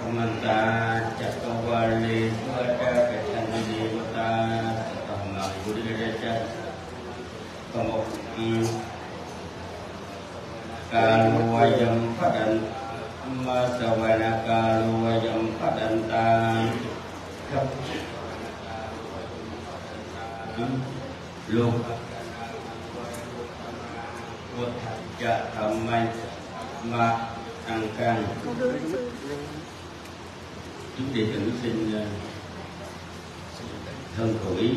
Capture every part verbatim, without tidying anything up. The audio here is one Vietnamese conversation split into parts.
Samanta Cakkavali Suvata Kacandivata Sattama Buddhiraja Kamok Kaluwayam Padan Masawana Kaluwayam Padantan Khắp Lục Vượt Dạ Thầm Mạnh Mạc Tăng Càng chúng đệ tử xin thân khẩu ý.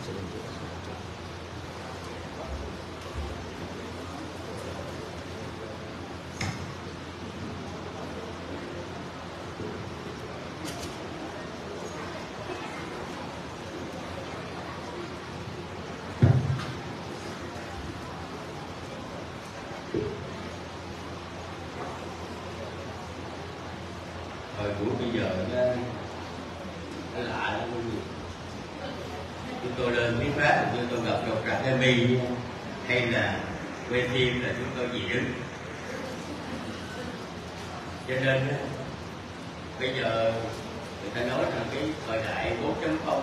Thời buổi bây giờ nó, nó lạ lắm. Chúng tôi lên tiếng phát như tôi gặp đọc rạp Ê Mi hay là quay phim là chúng tôi gì đứng. Cho nên bây giờ người ta nói rằng cái thời đại bốn chấm không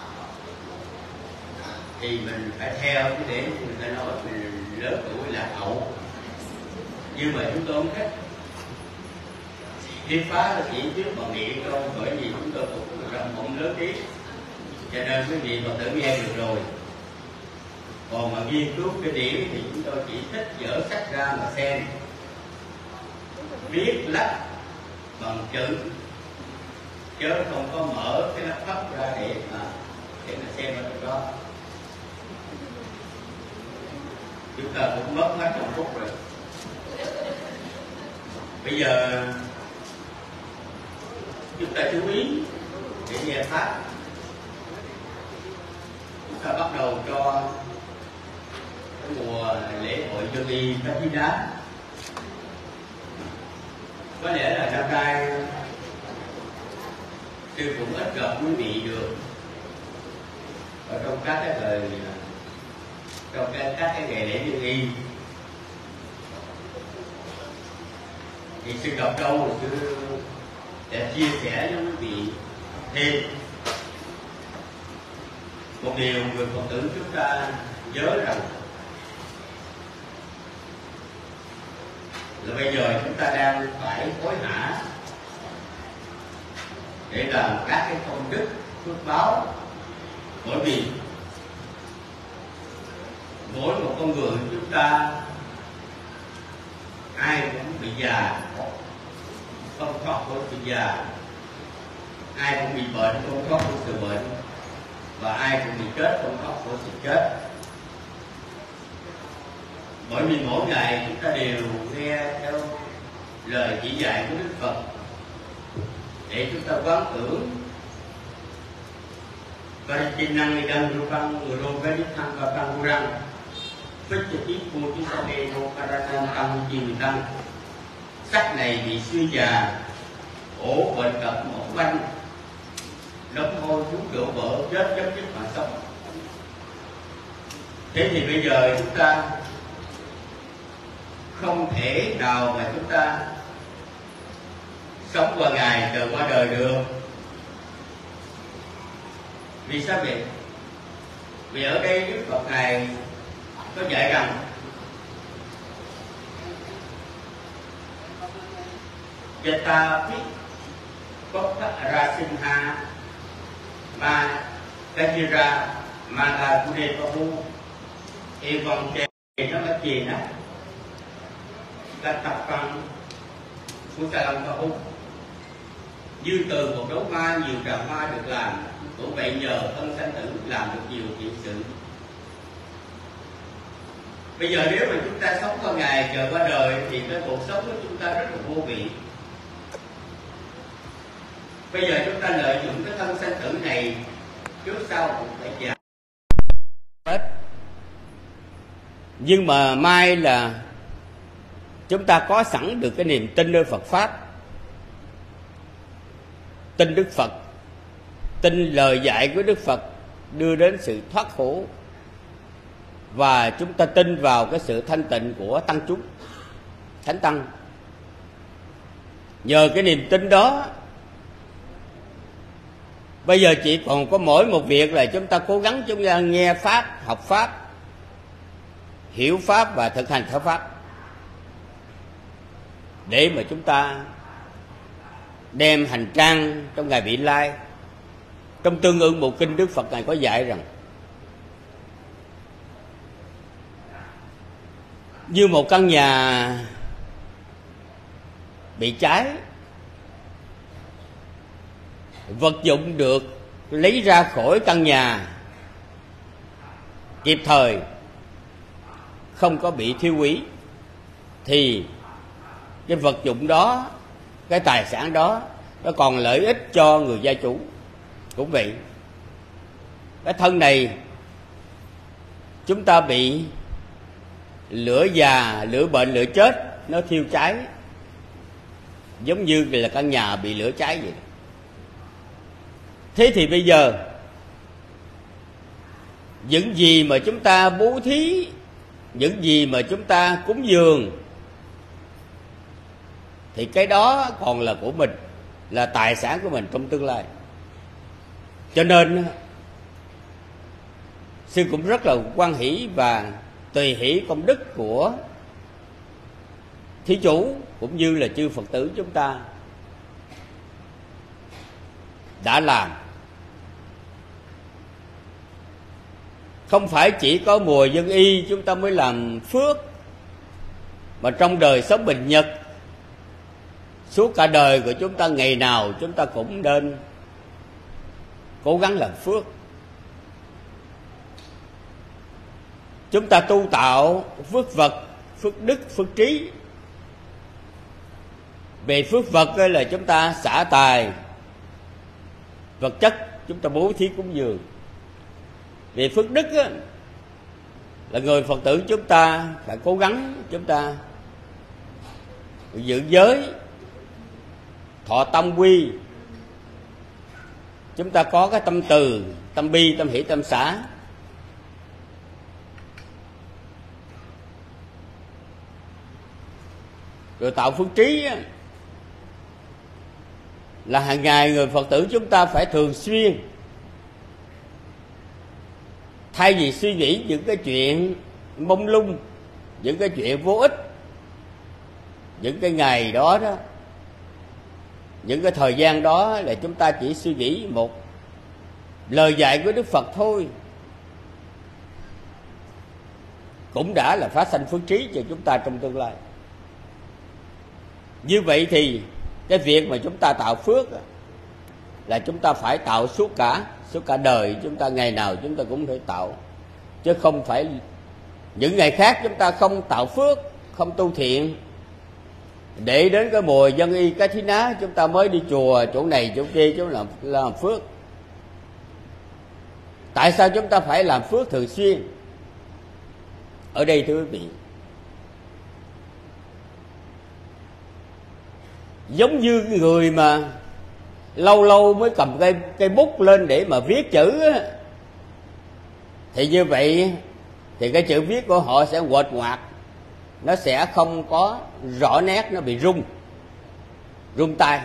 thì mình phải theo cái để người ta nói mình lớn tuổi lạc hậu, nhưng mà chúng tôi không thích. Thuyết phá là chỉ trước bằng nghĩa thôi, bởi vì chúng tôi cũng rộng mộng lớn tí, cho nên quý vị Phật tử nghe được rồi. Còn mà nghiên cứu cái điểm thì chúng tôi chỉ thích dở sách ra mà xem, viết lách bằng chữ, chứ không có mở cái laptop ra để mà để mà xem ở trong đó. Chúng ta cũng mất mấy trăm phút rồi. Bây giờ chúng ta chú ý để nghe pháp. Chúng ta bắt đầu cho cái mùa lễ hội Dân Y Bát Thí Đá. Có lẽ là năm nay tôi cũng ít gặp quý vị được ở trong các cái thời trong cái, các cái ngày lễ Dân Y. Thì xin gặp đâu chứ để chia sẻ với quý vị thêm một điều người Phật tử chúng ta nhớ rằng là bây giờ chúng ta đang phải hối hả để làm các cái công đức phước báo, bởi vì mỗi một con người chúng ta ai cũng bị già, không thoát khỏi sự già, ai cũng bị bệnh không thoát khỏi sự bệnh, và ai cũng bị chết không thoát khỏi sự chết. Bởi vì mỗi ngày chúng ta đều nghe theo lời chỉ dạy của Đức Phật để chúng ta quán tưởng và chỉ năng đang rupang urovedithang và pangurang với chữ ý của chúng ta nghe no karanam tăng chiều tăng. Sắc này bị suy già, ổ bệnh cập mổ banh, nấm hôi xuống rượu vỡ, chết chấm dứt mạng sống. Thế thì bây giờ chúng ta không thể nào mà chúng ta sống qua ngày đời qua đời được. Vì sao vậy? Vì ở đây Đức Phật Ngài có dạy rằng Yata Phi Kokta Rasinha Ma Kajira Mala Kude Pahu Evam Che nó là gì đó ta tập bằng của ta làm Pahu. Như từ một đấu hoa nhiều trà hoa được làm, cũng vậy nhờ thân sanh tử làm được nhiều chuyện sự. Bây giờ nếu mà chúng ta sống qua ngày chờ qua đời thì cái cuộc sống của chúng ta rất là vô vị. Bây giờ chúng ta lợi dụng cái thân sanh tử này, trước sau cũng phải già hết. Nhưng mà may là chúng ta có sẵn được cái niềm tin nơi Phật Pháp, tin Đức Phật, tin lời dạy của Đức Phật đưa đến sự thoát khổ, và chúng ta tin vào cái sự thanh tịnh của tăng chúng, thánh tăng. Nhờ cái niềm tin đó Bây giờ chỉ còn có mỗi một việc là chúng ta cố gắng chúng ta nghe Pháp, học Pháp, hiểu Pháp và thực hành theo Pháp, để mà chúng ta đem hành trang trong ngày vị lai. Trong Tương Ưng Bộ Kinh, Đức Phật Ngài có dạy rằng như một căn nhà bị cháy, vật dụng được lấy ra khỏi căn nhà kịp thời, không có bị thiêu hủy, thì cái vật dụng đó, cái tài sản đó, nó còn lợi ích cho người gia chủ. Cũng vậy, cái thân này chúng ta bị lửa già, lửa bệnh, lửa chết nó thiêu cháy, giống như là căn nhà bị lửa cháy vậy. Thế thì bây giờ những gì mà chúng ta bố thí, những gì mà chúng ta cúng dường, thì cái đó còn là của mình, là tài sản của mình trong tương lai. Cho nên sư cũng rất là hoan hỷ và tùy hỷ công đức của thí chủ cũng như là chư Phật tử chúng ta đã làm. Không phải chỉ có mùa Dân Y chúng ta mới làm phước, mà trong đời sống bình nhật, suốt cả đời của chúng ta, ngày nào chúng ta cũng nên cố gắng làm phước. Chúng ta tu tạo phước vật, phước đức, phước trí. Về phước vật là chúng ta xả tài vật chất, chúng ta bố thí cúng dường. Về phước đức là người Phật tử chúng ta phải cố gắng chúng ta giữ giới, thọ tâm quy. Chúng ta có cái tâm từ, tâm bi, tâm hỷ, tâm xả. Rồi tạo phước trí là hàng ngày người Phật tử chúng ta phải thường xuyên, thay vì suy nghĩ những cái chuyện mông lung, những cái chuyện vô ích, những cái ngày đó đó, những cái thời gian đó là chúng ta chỉ suy nghĩ một lời dạy của Đức Phật thôi, cũng đã là phát sanh phước trí cho chúng ta trong tương lai. Như vậy thì cái việc mà chúng ta tạo phước là chúng ta phải tạo suốt cả suốt cả đời chúng ta, ngày nào chúng ta cũng phải tạo, chứ không phải những ngày khác chúng ta không tạo phước, không tu thiện, để đến cái mùa Dân Y Cái Thí Ná chúng ta mới đi chùa chỗ này chỗ kia chúng làm làm phước. Tại sao chúng ta phải làm phước thường xuyên? Ở đây thưa quý vị, giống như người mà lâu lâu mới cầm cây cây bút lên để mà viết chữ á, thì như vậy thì cái chữ viết của họ sẽ quệt ngoạc, nó sẽ không có rõ nét, nó bị rung rung tay.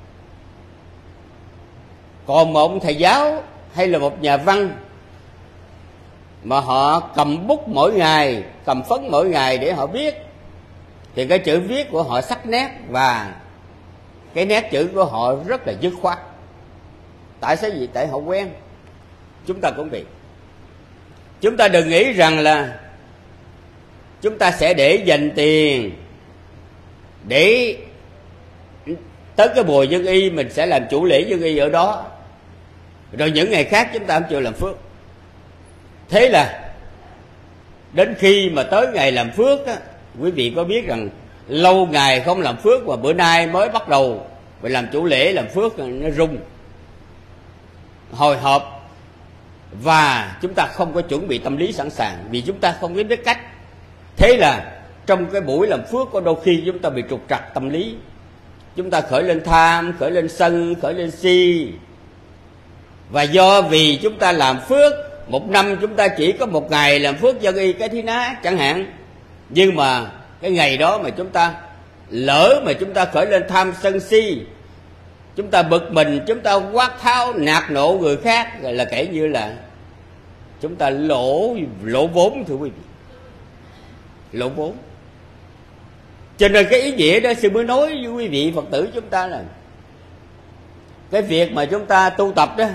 Còn một ông thầy giáo hay là một nhà văn mà họ cầm bút mỗi ngày, cầm phấn mỗi ngày để họ viết, thì cái chữ viết của họ sắc nét và cái nét chữ của họ rất là dứt khoát. Tại sao vậy? Tại họ quen. Chúng ta cũng vậy. Chúng ta đừng nghĩ rằng là chúng ta sẽ để dành tiền để tới cái mùa Dân Y mình sẽ làm chủ lễ Dân Y ở đó, rồi những ngày khác chúng ta không chịu làm phước. Thế là đến khi mà tới ngày làm phước á, quý vị có biết rằng lâu ngày không làm phước và bữa nay mới bắt đầu phải làm chủ lễ làm phước, nó rung hồi hộp, và chúng ta không có chuẩn bị tâm lý sẵn sàng vì chúng ta không biết cách. Thế là trong cái buổi làm phước có đôi khi chúng ta bị trục trặc tâm lý, chúng ta khởi lên tham, khởi lên sân, khởi lên si. Và do vì chúng ta làm phước, một năm chúng ta chỉ có một ngày làm phước Dân Y Cái Thí Ná chẳng hạn, nhưng mà cái ngày đó mà chúng ta lỡ mà chúng ta khởi lên tham sân si, chúng ta bực mình, chúng ta quát tháo nạt nộ người khác, là kể như là chúng ta lỗ lỗ vốn, thưa quý vị, lỗ vốn. Cho nên cái ý nghĩa đó sư mới nói với quý vị Phật tử chúng ta là cái việc mà chúng ta tu tập đó,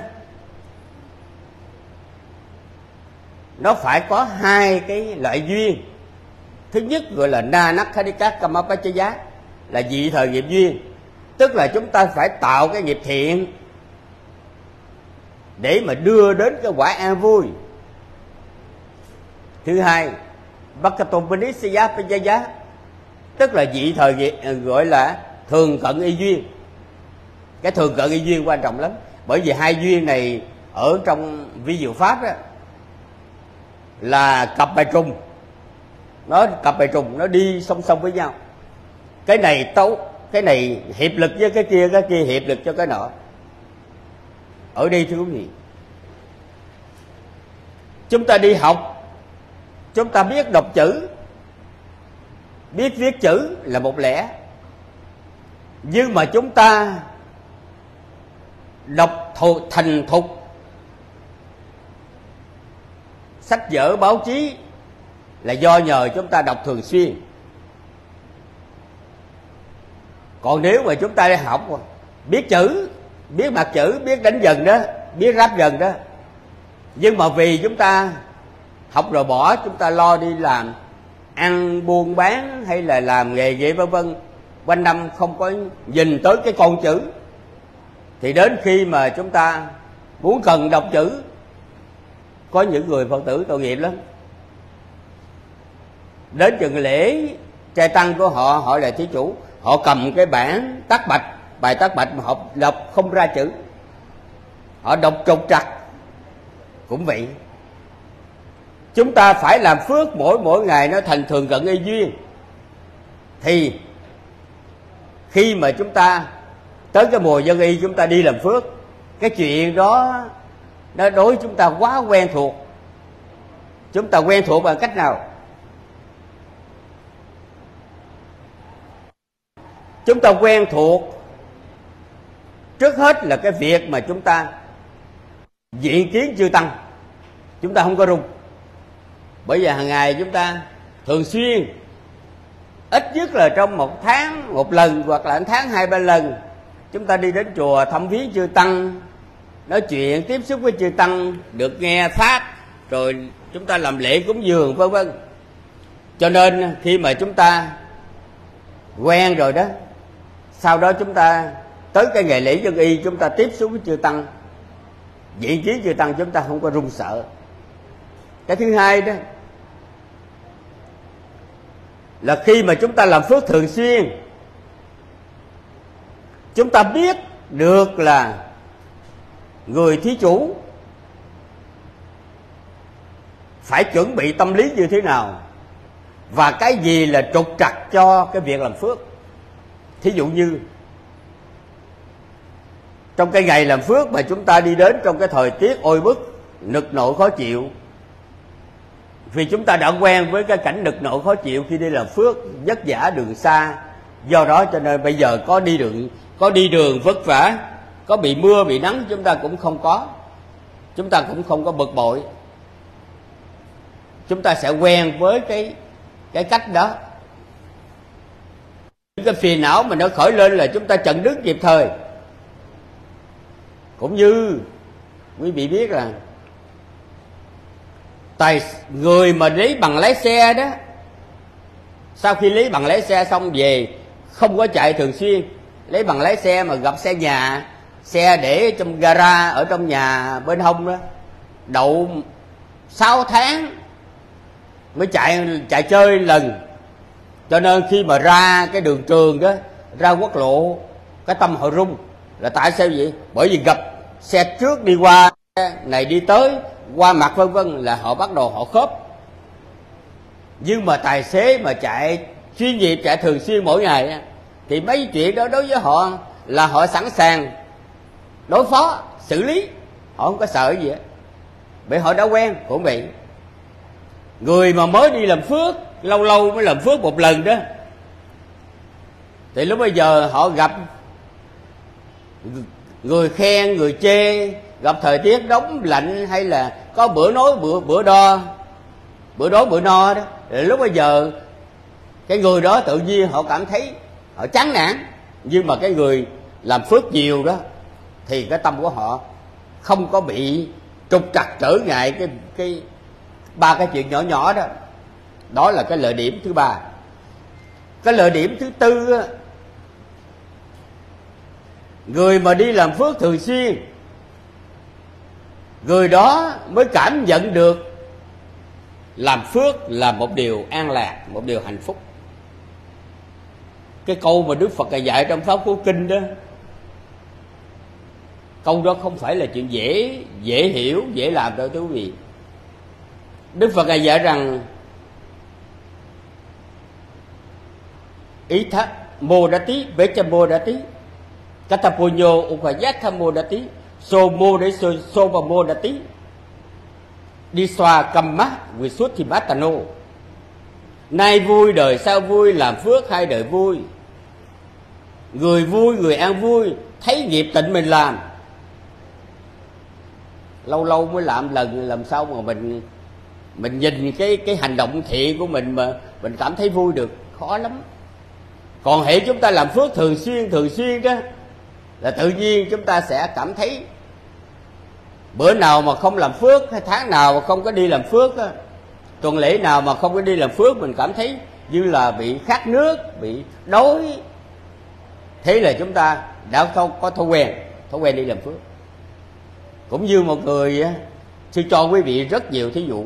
nó phải có hai cái loại duyên. Thứ nhất gọi là na nắc khadika kamapachaya, là dị thời nghiệp duyên, tức là chúng ta phải tạo cái nghiệp thiện để mà đưa đến cái quả an vui. Thứ hai bhakatopanisaya pachaya, tức là dị thời nghiệp, gọi là thường cận y duyên. Cái thường cận y duyên quan trọng lắm, bởi vì hai duyên này ở trong vi diệu pháp đó, là cặp bài trùng, nó cặp bài trùng nó đi song song với nhau. Cái này tấu, cái này hiệp lực với cái kia, cái kia hiệp lực cho cái nọ. Ở đây thưa quý vị, chúng ta đi học, chúng ta biết đọc chữ, biết viết chữ là một lẽ, nhưng mà chúng ta đọc thụ, thành thục sách vở báo chí là do nhờ chúng ta đọc thường xuyên. Còn nếu mà chúng ta đi học biết chữ, biết mặt chữ, biết đánh dần đó, biết ráp dần đó, nhưng mà vì chúng ta học rồi bỏ, chúng ta lo đi làm ăn buôn bán hay là làm nghề nghiệp vân vân, quanh năm không có nhìn tới cái con chữ, thì đến khi mà chúng ta muốn cần đọc chữ, có những người Phật tử tội nghiệp lắm, đến chừng lễ trai tăng của họ, họ là thí chủ, họ cầm cái bản tắc bạch, bài tắc bạch mà họ đọc không ra chữ, họ đọc trục trặc. Cũng vậy, chúng ta phải làm phước mỗi mỗi ngày nó thành thường cận y duyên, thì khi mà chúng ta tới cái mùa dân y, chúng ta đi làm phước, cái chuyện đó nó đối chúng ta quá quen thuộc. Chúng ta quen thuộc bằng cách nào? Chúng ta quen thuộc trước hết là cái việc mà chúng ta diện kiến chư tăng, chúng ta không có rung. Bởi vì hàng ngày chúng ta thường xuyên, ít nhất là trong một tháng một lần hoặc là một tháng hai ba lần, chúng ta đi đến chùa thăm viếng chư tăng, nói chuyện tiếp xúc với chư tăng, được nghe pháp, rồi chúng ta làm lễ cúng dường vân vân. Cho nên khi mà chúng ta quen rồi đó, sau đó chúng ta tới cái ngày lễ dân y, chúng ta tiếp xúc với chư tăng, vị trí chư tăng, chúng ta không có run sợ. Cái thứ hai đó là khi mà chúng ta làm phước thường xuyên, chúng ta biết được là người thí chủ phải chuẩn bị tâm lý như thế nào, và cái gì là trục trặc cho cái việc làm phước. Thí dụ như trong cái ngày làm phước mà chúng ta đi đến trong cái thời tiết oi bức, nực nội khó chịu, vì chúng ta đã quen với cái cảnh nực nội khó chịu khi đi làm phước, vất vả đường xa, do đó cho nên bây giờ có đi đường có đi đường vất vả, có bị mưa bị nắng, chúng ta cũng không có, chúng ta cũng không có bực bội, chúng ta sẽ quen với cái cái cách đó. Cái phiền não mà nó khởi lên là chúng ta chặn đứng kịp thời. Cũng như quý vị biết là tài người mà lấy bằng lái xe đó, sau khi lấy bằng lái xe xong về không có chạy thường xuyên, lấy bằng lái xe mà gặp xe nhà, xe để trong gara ở trong nhà bên hông đó, đậu sáu tháng mới chạy chạy chơi lần. Cho nên khi mà ra cái đường trường đó, ra quốc lộ, cái tâm họ rung. Là tại sao vậy? Bởi vì gặp xe trước đi qua, này đi tới, qua mặt vân vân, là họ bắt đầu họ khớp. Nhưng mà tài xế mà chạy chuyên nghiệp, chạy thường xuyên mỗi ngày, thì mấy chuyện đó đối với họ là họ sẵn sàng đối phó, xử lý, họ không có sợ gì hết, bởi họ đã quen. Cũng vậy, người mà mới đi làm phước, lâu lâu mới làm phước một lần đó, thì lúc bây giờ họ gặp người khen người chê, gặp thời tiết nóng lạnh hay là có bữa nói bữa bữa đo, bữa đói bữa no đó, lúc bây giờ cái người đó tự nhiên họ cảm thấy họ chán nản. Nhưng mà cái người làm phước nhiều đó thì cái tâm của họ không có bị trục trặc trở ngại cái cái ba cái chuyện nhỏ nhỏ đó. Đó là cái lợi điểm thứ ba. Cái lợi điểm thứ tư, người mà đi làm phước thường xuyên, người đó mới cảm nhận được làm phước là một điều an lạc, một điều hạnh phúc. Cái câu mà Đức Phật dạy trong Pháp Cú Kinh đó, câu đó không phải là chuyện dễ dễ hiểu, dễ làm đâu quý vị. Đức Phật dạy rằng ý thá modati vecha modati katapunyo ukayatha modati so modati so soba modati diswa kamma visuddhimatano. Nay vui đời sau vui, làm phước hai đời vui. Người vui, người an vui, thấy nghiệp tịnh mình làm. Lâu lâu mới làm lần, làm sao mà mình mình nhìn cái cái hành động thiện của mình mà mình cảm thấy vui được, khó lắm. Còn hễ chúng ta làm phước thường xuyên thường xuyên đó là tự nhiên chúng ta sẽ cảm thấy bữa nào mà không làm phước, hay tháng nào mà không có đi làm phước đó, tuần lễ nào mà không có đi làm phước, mình cảm thấy như là bị khát nước, bị đói. Thế là chúng ta đã không có thói quen, thói quen đi làm phước. Cũng như một người, sư cho quý vị rất nhiều thí dụ.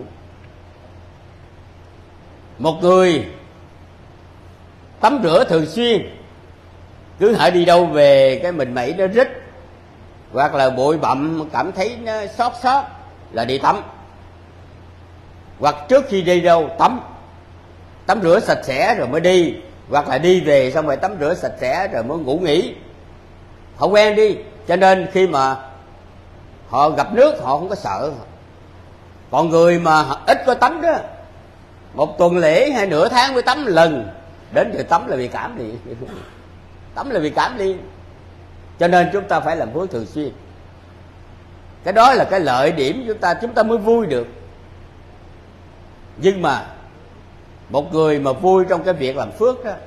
Một người tắm rửa thường xuyên, cứ hãy đi đâu về cái mình mẩy nó rít, hoặc là bụi bặm cảm thấy nó xót xót là đi tắm. Hoặc trước khi đi đâu tắm, tắm rửa sạch sẽ rồi mới đi, hoặc là đi về xong rồi tắm rửa sạch sẽ rồi mới ngủ nghỉ. Họ quen đi, cho nên khi mà họ gặp nước họ không có sợ. Còn người mà ít có tắm đó, một tuần lễ hay nửa tháng mới tắm lần, đến giờ tắm là bị cảm liền. Tắm là bị cảm liền. Cho nên chúng ta phải làm phước thường xuyên. Cái đó là cái lợi điểm chúng ta, chúng ta mới vui được. Nhưng mà một người mà vui trong cái việc làm phước đó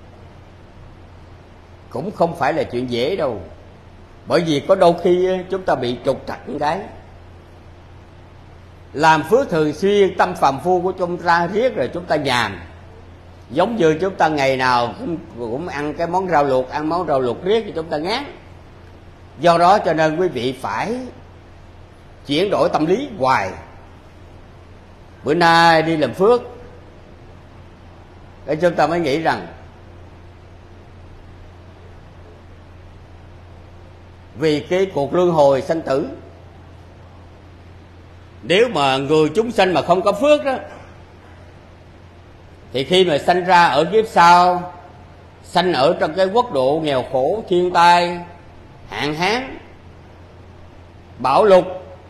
cũng không phải là chuyện dễ đâu. Bởi vì có đôi khi chúng ta bị trục trặc cái. Làm phước thường xuyên, tâm phàm phu của chúng ta riết rồi chúng ta nhàm. Giống như chúng ta ngày nào cũng, cũng ăn cái món rau luộc, ăn món rau luộc riết thì chúng ta ngán. Do đó cho nên quý vị phải chuyển đổi tâm lý hoài. Bữa nay đi làm phước để chúng ta mới nghĩ rằng vì cái cuộc luân hồi sanh tử, nếu mà người chúng sanh mà không có phước đó thì khi mà sanh ra ở kiếp sau, sanh ở trong cái quốc độ nghèo khổ, thiên tai, hạn hán, bão lụt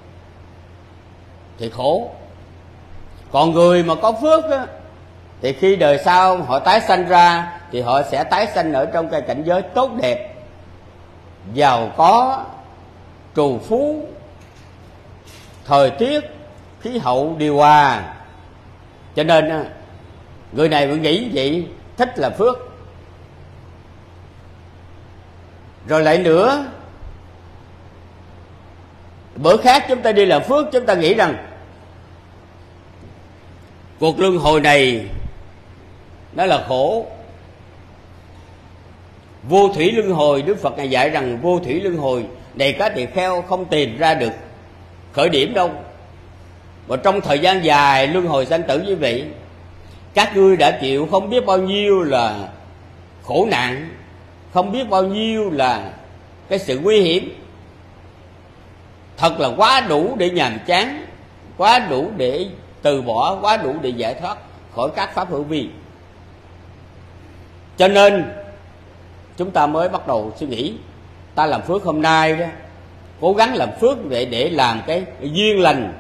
thì khổ. Còn người mà có phước đó, thì khi đời sau họ tái sanh ra thì họ sẽ tái sanh ở trong cái cảnh giới tốt đẹp, giàu có, trù phú, thời tiết, khí hậu điều hòa. Cho nên người này mới nghĩ vậy, thích là phước. Rồi lại nữa, bữa khác chúng ta đi làm phước, chúng ta nghĩ rằng cuộc luân hồi này nó là khổ. Vô thủy luân hồi, Đức Phật này dạy rằng vô thủy luân hồi này các tỳ kheo không tìm ra được khởi điểm đâu. Và trong thời gian dài luân hồi sanh tử như vậy, các ngươi đã chịu không biết bao nhiêu là khổ nạn, không biết bao nhiêu là cái sự nguy hiểm. Thật là quá đủ để nhàm chán, quá đủ để từ bỏ, quá đủ để giải thoát khỏi các pháp hữu vi. Cho nên chúng ta mới bắt đầu suy nghĩ, ta làm phước hôm nay đó, cố gắng làm phước để để làm cái duyên lành.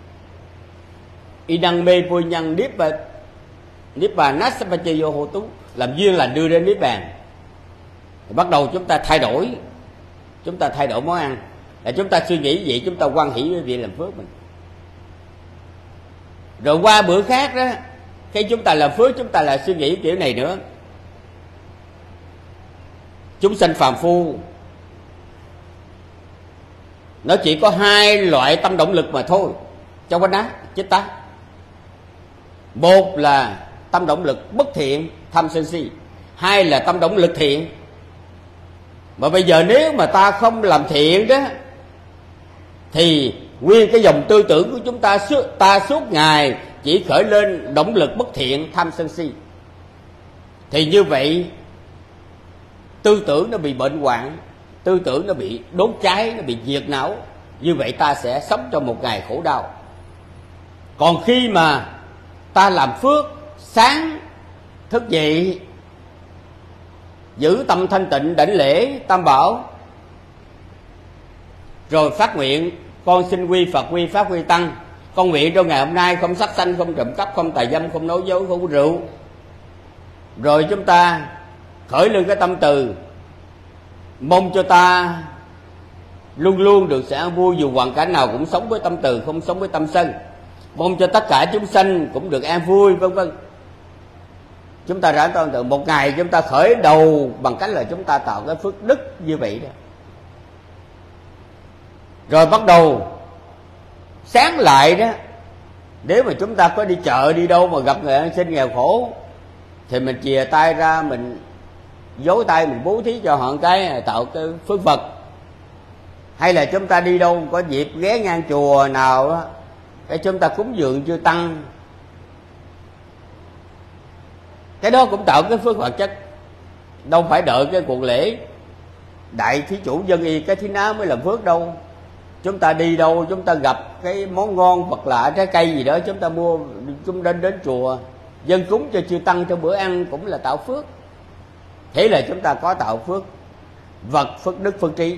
Y năng mê vô nhân niết bà niết bà nát sa chê vô hộ tú, làm duyên lành đưa đến niết bàn. Thì bắt đầu chúng ta thay đổi chúng ta thay đổi món ăn, là chúng ta suy nghĩ vậy, chúng ta hoan hỷ với việc làm phước mình. Rồi qua bữa khác đó, khi chúng ta làm phước, chúng ta lại suy nghĩ kiểu này nữa. Chúng sanh phàm phu nó chỉ có hai loại tâm động lực mà thôi, trong cái ná chết tá. Một là tâm động lực bất thiện, tham sân si. Hai là tâm động lực thiện. Mà bây giờ nếu mà ta không làm thiện đó, thì nguyên cái dòng tư tưởng của chúng ta ta suốt ngày chỉ khởi lên động lực bất thiện, tham sân si. Thì như vậy tư tưởng nó bị bệnh hoạn, tư tưởng nó bị đốt cháy, nó bị diệt não. Như vậy ta sẽ sống trong một ngày khổ đau. Còn khi mà ta làm phước, sáng thức dậy, giữ tâm thanh tịnh, đảnh lễ tam bảo, rồi phát nguyện con xin quy Phật, quy Pháp, quy Tăng. Con nguyện trong ngày hôm nay không sát sanh, không trộm cắp, không tà dâm, không nói dối, không uống rượu. Rồi chúng ta khởi lên cái tâm từ mong cho ta luôn luôn được sẽ vui, dù hoàn cảnh nào cũng sống với tâm từ, không sống với tâm sân. Mong cho tất cả chúng sanh cũng được an vui, vân vân. Chúng ta đã tưởng tượng một ngày chúng ta khởi đầu bằng cách là chúng ta tạo cái phước đức như vậy đó. Rồi bắt đầu sáng lại đó, nếu mà chúng ta có đi chợ đi đâu mà gặp người ăn xin nghèo khổ, thì mình chìa tay ra, mình dối tay, mình bố thí cho họ một cái, tạo cái phước vật. Hay là chúng ta đi đâu có dịp ghé ngang chùa nào đó, cái chúng ta cúng dường chư tăng, cái đó cũng tạo cái phước vật chất. Đâu phải đợi cái cuộc lễ đại thí chủ dân y cái thí ná mới làm phước đâu. Chúng ta đi đâu, chúng ta gặp cái món ngon vật lạ, trái cây gì đó, chúng ta mua, chúng đến đến chùa dân cúng cho chư tăng trong bữa ăn cũng là tạo phước. Thế là chúng ta có tạo phước vật, phước đức, phước trí.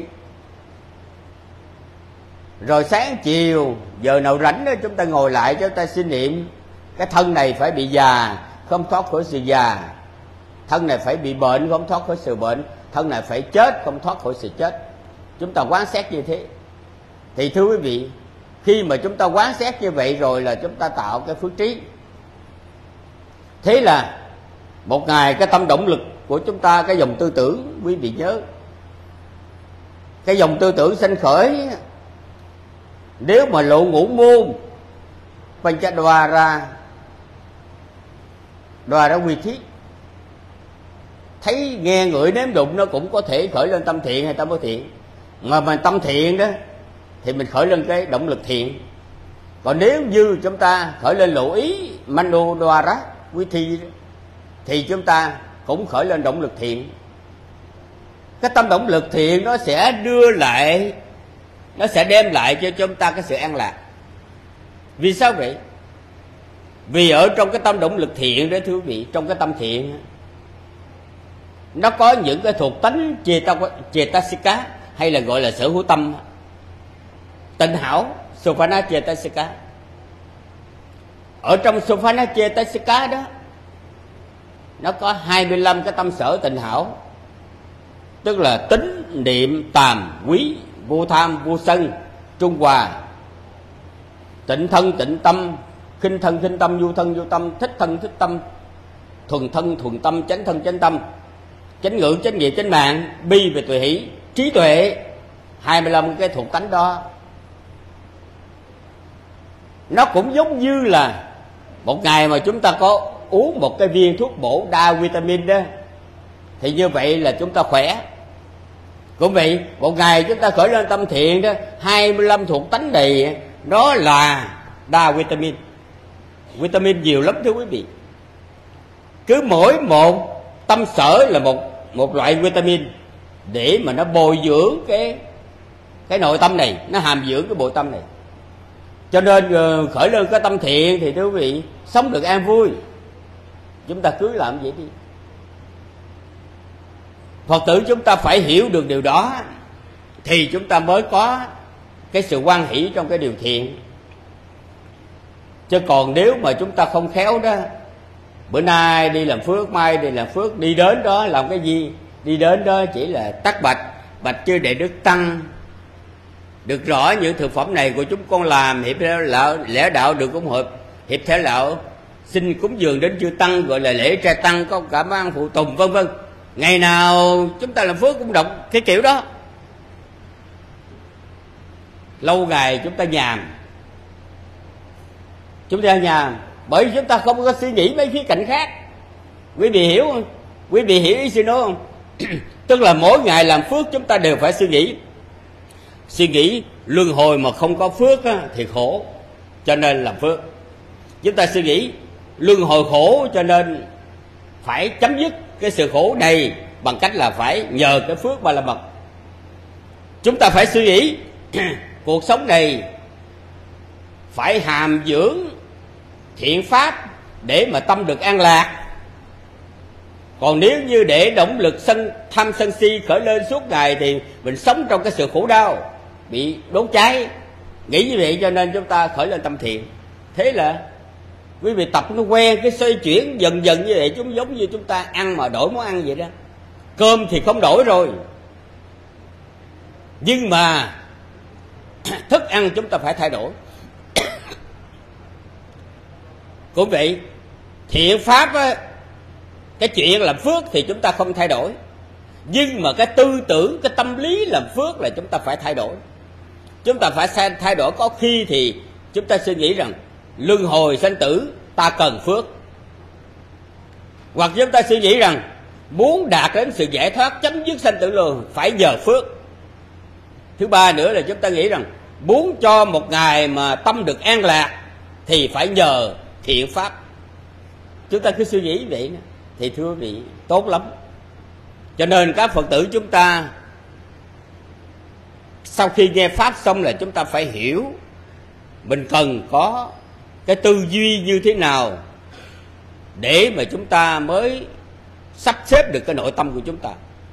Rồi sáng chiều giờ nào rảnh đó, chúng ta ngồi lại, chúng ta suy niệm cái thân này phải bị già, không thoát khỏi sự già. Thân này phải bị bệnh, không thoát khỏi sự bệnh. Thân này phải chết, không thoát khỏi sự chết. Chúng ta quán xét như thế. Thì thưa quý vị, khi mà chúng ta quán xét như vậy rồi là chúng ta tạo cái phước trí. Thế là một ngày cái tâm động lực của chúng ta, cái dòng tư tưởng, quý vị nhớ, cái dòng tư tưởng sanh khởi, nếu mà lộ ngũ môn Panchadwara ra đoà ra quy thiết, thấy nghe ngửi nếm đụng nó cũng có thể khởi lên tâm thiện hay tâm bất thiện. Mà mà tâm thiện đó thì mình khởi lên cái động lực thiện. Còn nếu như chúng ta khởi lên lộ ý Manodwara quy thi thì chúng ta cũng khởi lên động lực thiện. Cái tâm động lực thiện nó sẽ đưa lại, nó sẽ đem lại cho chúng ta cái sự an lạc. Vì sao vậy? Vì ở trong cái tâm động lực thiện đó thưa quý vị, trong cái tâm thiện nó có những cái thuộc tánh Cetasika, hay là gọi là sở hữu tâm tịnh hảo, Sophana Cetasika. Ở trong Sophana Cetasika đó nó có hai mươi lăm cái tâm sở tịnh hảo, tức là tính, niệm, tàm, quý, vô tham, vô sân, trung hòa, tịnh thân, tịnh tâm, khinh thân, khinh tâm, vô thân, vô tâm, thích thân, thích tâm, thuần thân, thuần tâm, chánh thân, chánh tâm, chánh ngữ, chánh nghiệp, chánh mạng, bi về tuệ hỷ, trí tuệ. Hai mươi lăm cái thuộc tánh đó nó cũng giống như là một ngày mà chúng ta có uống một cái viên thuốc bổ đa vitamin đó, thì như vậy là chúng ta khỏe. Cũng vậy, một ngày chúng ta khởi lên tâm thiện đó, hai mươi lăm thuộc tánh này đó là đa vitamin. Vitamin nhiều lắm thưa quý vị. Cứ mỗi một tâm sở là một một loại vitamin để mà nó bồi dưỡng cái cái nội tâm này, nó hàm dưỡng cái bộ tâm này. Cho nên khởi lên cái tâm thiện thì thưa quý vị sống được an vui. Chúng ta cứ làm vậy đi. Phật tử chúng ta phải hiểu được điều đó thì chúng ta mới có cái sự hoan hỷ trong cái điều thiện. Chứ còn nếu mà chúng ta không khéo đó, bữa nay đi làm phước, mai đi làm phước, đi đến đó làm cái gì? Đi đến đó chỉ là tắc bạch, bạch chư Đại Đức Tăng, được rõ những thực phẩm này của chúng con làm hiệp theo lão lẽ đạo được ủng hộ, hiệp theo lão xin cúng dường đến chư Tăng, gọi là lễ trai Tăng, có cả mang phụ tùng vân vân. Ngày nào chúng ta làm phước cũng đọc cái kiểu đó. Lâu ngày chúng ta nhàm, chúng ta nhàm bởi vì chúng ta không có suy nghĩ mấy khía cạnh khác. Quý vị hiểu không? Quý vị hiểu ý xin nói không? Tức là mỗi ngày làm phước chúng ta đều phải suy nghĩ. Suy nghĩ luân hồi mà không có phước á, thì khổ, cho nên làm phước. Chúng ta suy nghĩ luân hồi khổ, cho nên phải chấm dứt cái sự khổ này bằng cách là phải nhờ cái phước Ba La Mật. Chúng ta phải suy nghĩ cuộc sống này phải hàm dưỡng thiện pháp để mà tâm được an lạc. Còn nếu như để động lực sân tham sân si khởi lên suốt ngày thì mình sống trong cái sự khổ đau, bị đốt cháy. Nghĩ như vậy cho nên chúng ta khởi lên tâm thiện. Thế là quý vị tập nó quen cái xoay chuyển dần dần như vậy, chúng giống như chúng ta ăn mà đổi món ăn vậy đó. Cơm thì không đổi rồi, nhưng mà thức ăn chúng ta phải thay đổi. Cũng vậy, thiện pháp á, cái chuyện làm phước thì chúng ta không thay đổi, nhưng mà cái tư tưởng, cái tâm lý làm phước là chúng ta phải thay đổi. Chúng ta phải thay đổi. Có khi thì chúng ta suy nghĩ rằng luân hồi sanh tử ta cần phước, hoặc chúng ta suy nghĩ rằng muốn đạt đến sự giải thoát chấm dứt sanh tử luân phải nhờ phước. Thứ ba nữa là chúng ta nghĩ rằng muốn cho một ngày mà tâm được an lạc thì phải nhờ thiện pháp. Chúng ta cứ suy nghĩ vậy thì thưa quý vị tốt lắm. Cho nên các Phật tử chúng ta sau khi nghe pháp xong là chúng ta phải hiểu mình cần có cái tư duy như thế nào để mà chúng ta mới sắp xếp được cái nội tâm của chúng ta.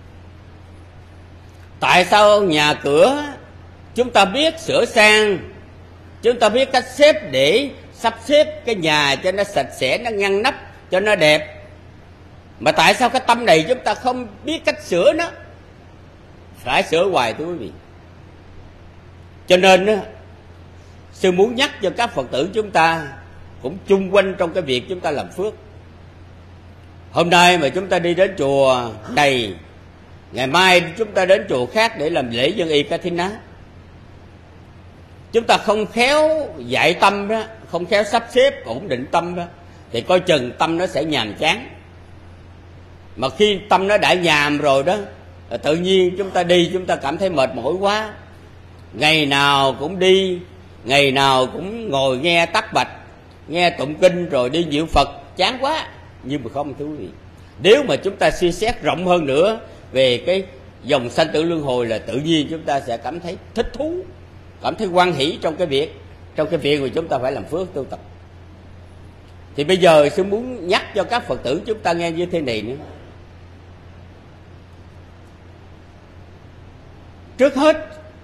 Tại sao nhà cửa chúng ta biết sửa sang, chúng ta biết cách xếp để sắp xếp cái nhà cho nó sạch sẽ, nó ngăn nắp, cho nó đẹp, mà tại sao cái tâm này chúng ta không biết cách sửa nó? Phải sửa hoài thưa quý vị. Cho nên sư muốn nhắc cho các Phật tử chúng ta cũng chung quanh trong cái việc chúng ta làm phước. Hôm nay mà chúng ta đi đến chùa này, ngày mai chúng ta đến chùa khác để làm lễ dân y Kathina. Chúng ta không khéo dạy tâm đó, không khéo sắp xếp ổn định tâm đó, thì coi chừng tâm nó sẽ nhàm chán. Mà khi tâm nó đã nhàm rồi đó, tự nhiên chúng ta đi chúng ta cảm thấy mệt mỏi quá. Ngày nào cũng đi, ngày nào cũng ngồi nghe tắc bạch, nghe tụng kinh rồi đi niệm Phật, chán quá. Nhưng mà không thưa quý vị, nếu mà chúng ta suy xét rộng hơn nữa về cái dòng sanh tử luân hồi là tự nhiên chúng ta sẽ cảm thấy thích thú, cảm thấy hoan hỷ trong cái việc trong cái việc mà chúng ta phải làm phước tu tập. Thì bây giờ sư muốn nhắc cho các Phật tử chúng ta nghe như thế này nữa. Trước hết,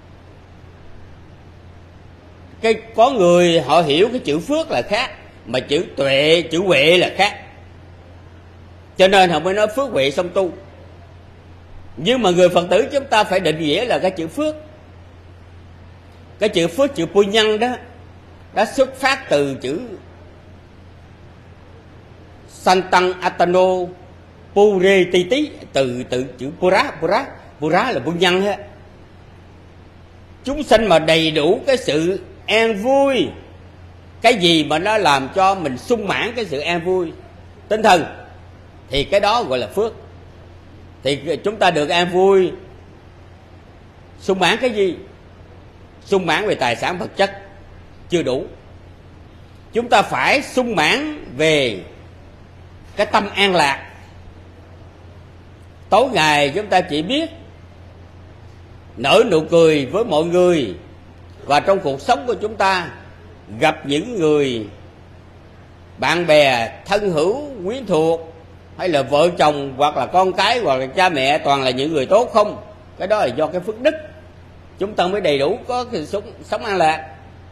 cái có người họ hiểu cái chữ phước là khác, mà chữ tuệ, chữ huệ là khác, cho nên họ mới nói phước huệ song tu. Nhưng mà người Phật tử chúng ta phải định nghĩa là cái chữ phước. Cái chữ phước, chữ pu nhân đó, đã xuất phát từ chữ Santang Atano Pure Titi, từ từ chữ Pura, Pura, Pura là pu nhân hết. Chúng sanh mà đầy đủ cái sự an vui, cái gì mà nó làm cho mình sung mãn cái sự an vui tinh thần, thì cái đó gọi là phước. Thì chúng ta được an vui, sung mãn cái gì? Sung mãn về tài sản vật chất chưa đủ, chúng ta phải sung mãn về cái tâm an lạc. Tối ngày chúng ta chỉ biết nở nụ cười với mọi người, và trong cuộc sống của chúng ta gặp những người bạn bè thân hữu quyến thuộc, hay là vợ chồng, hoặc là con cái, hoặc là cha mẹ, toàn là những người tốt không? Cái đó là do cái phước đức, chúng ta mới đầy đủ có cái sống, sống an lạc.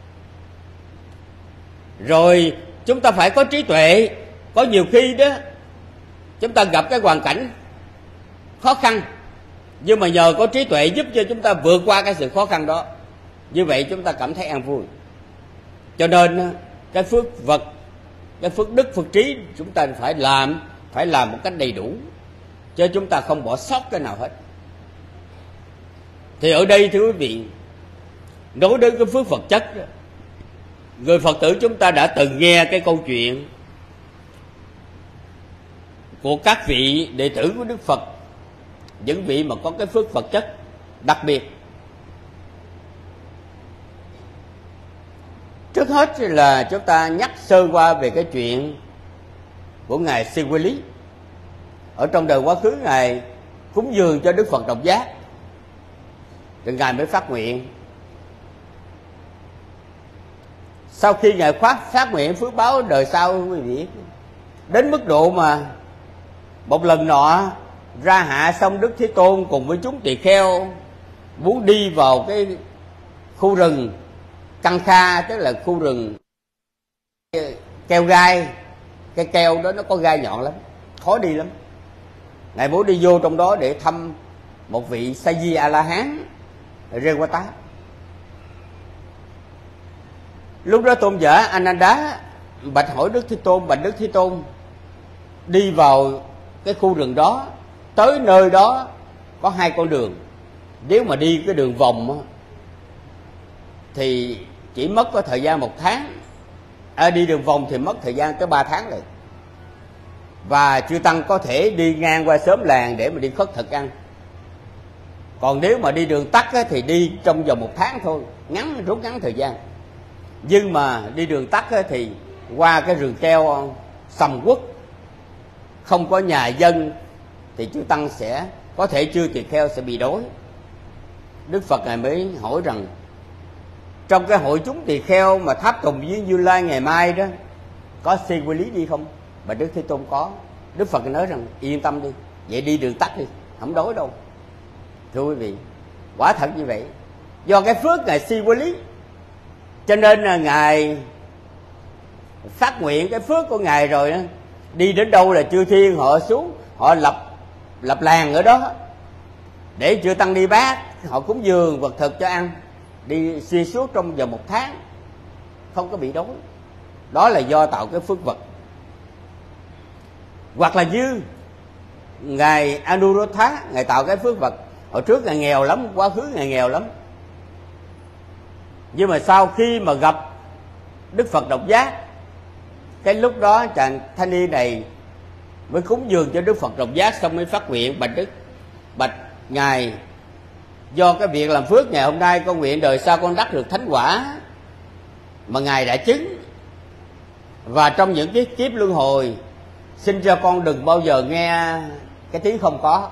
Rồi chúng ta phải có trí tuệ. Có nhiều khi đó chúng ta gặp cái hoàn cảnh khó khăn, Nhưng mà nhờ có trí tuệ giúp cho chúng ta vượt qua cái sự khó khăn đó, như vậy chúng ta cảm thấy an vui. Cho nên cái phước vật, cái phước đức, phước trí chúng ta phải làm, phải làm một cách đầy đủ, chứ chúng ta không bỏ sót cái nào hết. Thì ở đây thưa quý vị, nói đến cái phước vật chất, người Phật tử chúng ta đã từng nghe cái câu chuyện của các vị đệ tử của Đức Phật, những vị mà có cái phước vật chất đặc biệt. Trước hết là chúng ta nhắc sơ qua về cái chuyện của ngài Si Quy Lý. Ở trong đời quá khứ, ngài cúng dường cho Đức Phật Độc Giác, rồi ngài mới phát nguyện. Sau khi ngài phát phát nguyện phước báo đời sau, quý vị, đến mức độ mà một lần nọ ra hạ xong Đức Thế Tôn cùng với chúng tỳ kheo muốn đi vào cái khu rừng Căn Kha, tức là khu rừng keo gai. Cái keo đó nó có gai nhọn lắm, khó đi lắm. Ngài muốn đi vô trong đó để thăm một vị Sa Di A La Hán Rewata. Lúc đó tôn giả Ananda bạch hỏi Đức Thế Tôn: bạch Đức Thế Tôn, đi vào cái khu rừng đó, tới nơi đó có hai con đường. Nếu mà đi cái đường vòng thì chỉ mất có thời gian một tháng, à, đi đường vòng thì mất thời gian tới ba tháng rồi. Và chư tăng có thể đi ngang qua xóm làng để mà đi khất thực ăn. Còn nếu mà đi đường tắt thì đi trong vòng một tháng thôi, ngắn, rút ngắn thời gian. Nhưng mà đi đường tắt thì qua cái rừng keo sầm uất, không có nhà dân, thì chư tăng sẽ có thể chư tỳ kheo sẽ bị đói. Đức Phật ngài mới hỏi rằng trong cái hội chúng tỳ kheo mà tháp tùng với Như Lai ngày mai đó, có Si Quy Lý đi không? Mà Đức Thế Tôn có. Đức Phật nói rằng yên tâm đi, vậy đi đường tắt đi, không đói đâu. Thưa quý vị, quả thật như vậy. Do cái phước ngài Si Quy Lý, cho nên là ngài phát nguyện cái phước của ngài rồi đó, đi đến đâu là chư thiên họ xuống, họ lập lập làng ở đó để chư tăng đi bát, họ cúng dường vật thực cho ăn, đi xuyên suốt trong vòng một tháng không có bị đói. Đó là do tạo cái phước vật. Hoặc là như ngài Anuruddha, ngài tạo cái phước vật. Hồi trước ngài nghèo lắm, quá khứ ngài nghèo lắm, nhưng mà sau khi mà gặp Đức Phật Độc Giác, cái lúc đó chàng thanh niên này mới cúng dường cho Đức Phật Độc Giác, xong mới phát nguyện: bạch Đức, bạch ngài, do cái việc làm phước ngày hôm nay con nguyện đời sau con đắc được thánh quả mà ngài đã chứng, và trong những cái kiếp luân hồi xin cho con đừng bao giờ nghe cái tiếng không có.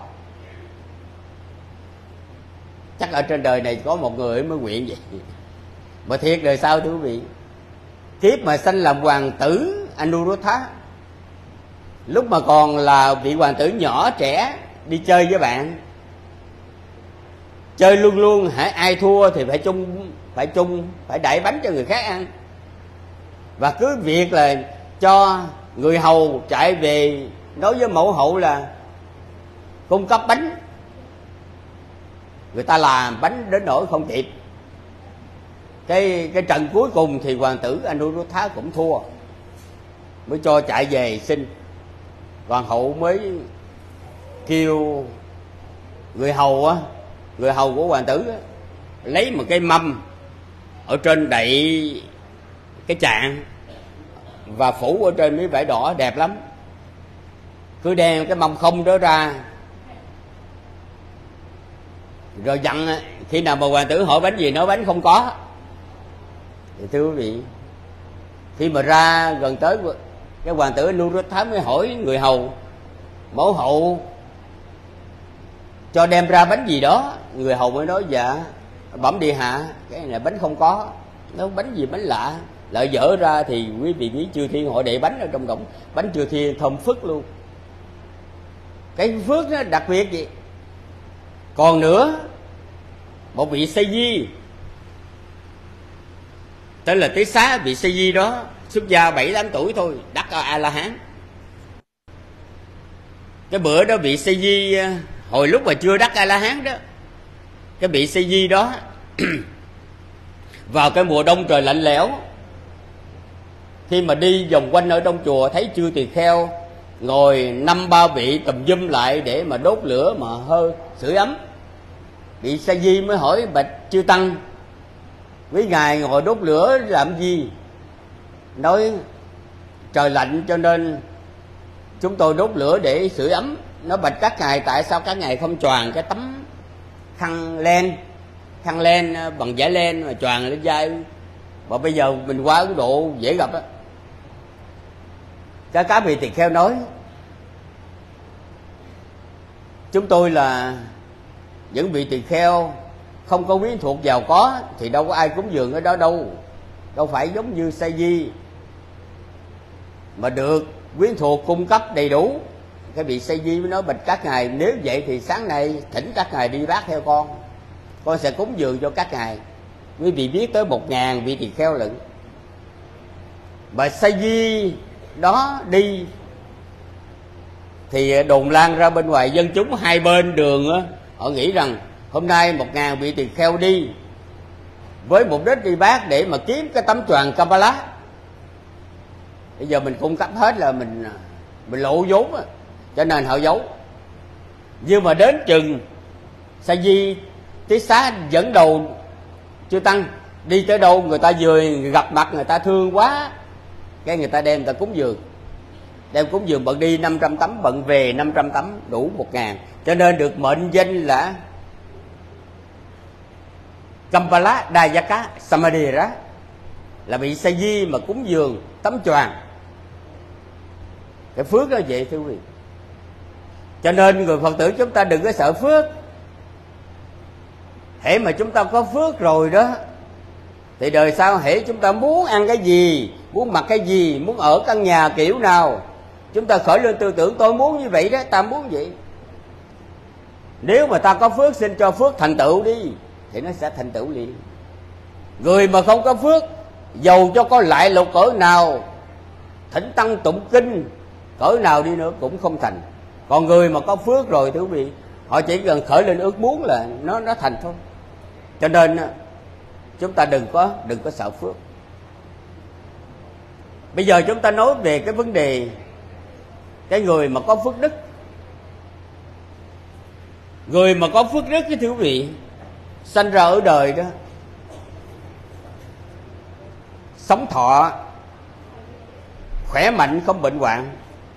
Chắc ở trên đời này có một người mới nguyện vậy. Mà thiệt đời sau thưa quý vị, kiếp mà sanh làm hoàng tử Anuruddha, lúc mà còn là vị hoàng tử nhỏ trẻ, đi chơi với bạn, chơi luôn luôn hãy ai thua thì phải chung phải chung phải đẩy bánh cho người khác ăn, và cứ việc là cho người hầu chạy về nói với mẫu hậu là cung cấp bánh, người ta làm bánh đến nỗi không kịp. Cái cái trận cuối cùng thì hoàng tử Anuruddha cũng thua, mới cho chạy về xin. Hoàng hậu mới kêu người hầu á, người hầu của hoàng tử á, lấy một cái mâm ở trên đậy cái chạn và phủ ở trên mấy vải đỏ đẹp lắm, cứ đem cái mâm không đó ra, rồi dặn khi nào mà hoàng tử hỏi bánh gì nói bánh không có. Thì thưa quý vị, khi mà ra gần tới cái hoàng tử Anuruddha mới hỏi người hầu: mẫu hậu cho đem ra bánh gì đó? Người hầu mới nói: dạ bẩm điện hạ, cái này bánh không có. Nó bánh gì bánh lạ, lại dở ra thì quý vị biết chư thiên họ để bánh ở trong đống bánh chư thiên thơm phức luôn. Cái phước nó đặc biệt vậy. Còn nữa, một vị Sa Di tên là Tế Xá, vị Sa Di đó xuất gia bảy tám tuổi thôi, đắc A La Hán. Cái bữa đó vị Sa Di hồi lúc mà chưa đắc A La Hán đó, cái vị sa di đó vào cái mùa đông trời lạnh lẽo, khi mà đi vòng quanh ở trong chùa thấy chư tỳ kheo ngồi năm ba vị tùm dum lại để mà đốt lửa mà hơi sưởi ấm. Vị sa di mới hỏi bạch chư tăng: với ngài ngồi đốt lửa làm gì? Nói trời lạnh cho nên chúng tôi đốt lửa để sưởi ấm. Nó bạch các ngài tại sao các ngài không choàng cái tấm khăn len, khăn len bằng vải len mà choàng lên vai? Mà bây giờ mình qua Ấn Độ dễ gặp á. Các cá vị tỳ kheo nói: chúng tôi là những vị tỳ kheo không có quyến thuộc giàu có thì đâu có ai cúng dường ở đó đâu. Đâu phải giống như sa di mà được quyến thuộc cung cấp đầy đủ. Cái vị sa di mới nói: bạch các ngài, nếu vậy thì sáng nay thỉnh các ngài đi bát theo con, con sẽ cúng dường cho các ngài. Quý vị biết tới một ngàn vị tỳ kheo lận. Mà sa di đó đi thì đồn lan ra bên ngoài, dân chúng hai bên đường á, họ nghĩ rằng hôm nay một ngàn vị tỳ kheo đi với mục đích đi bát để mà kiếm cái tấm choàng Kabbalah. Bây giờ mình cung cấp hết là mình mình lộ vốn á, cho nên họ giấu. Nhưng mà đến chừng sa di Tiết Xá dẫn đầu chư tăng đi tới đâu, người ta vừa gặp mặt người ta thương quá, cái người ta đem người ta cúng dường. Đem cúng dường bận đi năm trăm tấm, bận về năm trăm tấm, đủ một ngàn. Cho nên được mệnh danh là Kampala Dayaka Samadira, là vị sa di mà cúng dường tấm choàng. Cái phước đó vậy thưa quý vị. Cho nên người Phật tử chúng ta đừng có sợ phước. Hễ mà chúng ta có phước rồi đó thì đời sau hễ chúng ta muốn ăn cái gì, muốn mặc cái gì, muốn ở căn nhà kiểu nào, chúng ta khởi lên tư tưởng tôi muốn như vậy đó, ta muốn vậy. Nếu mà ta có phước, xin cho phước thành tựu đi, thì nó sẽ thành tựu liền. Người mà không có phước, dầu cho có lại lục cỡ nào, thỉnh tăng tụng kinh cỡ nào đi nữa cũng không thành. Còn người mà có phước rồi thưa quý vị, họ chỉ cần khởi lên ước muốn là nó nó thành thôi. Cho nên chúng ta đừng có đừng có sợ phước. Bây giờ chúng ta nói về cái vấn đề cái người mà có phước đức. Người mà có phước đức cái thưa quý vị, sanh ra ở đời đó, sống thọ, khỏe mạnh, không bệnh hoạn,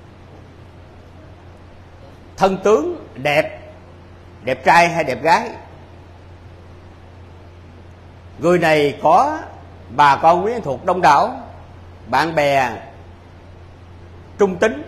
thân tướng đẹp, đẹp trai hay đẹp gái. Người này có bà con quyến thuộc đông đảo, bạn bè trung tín.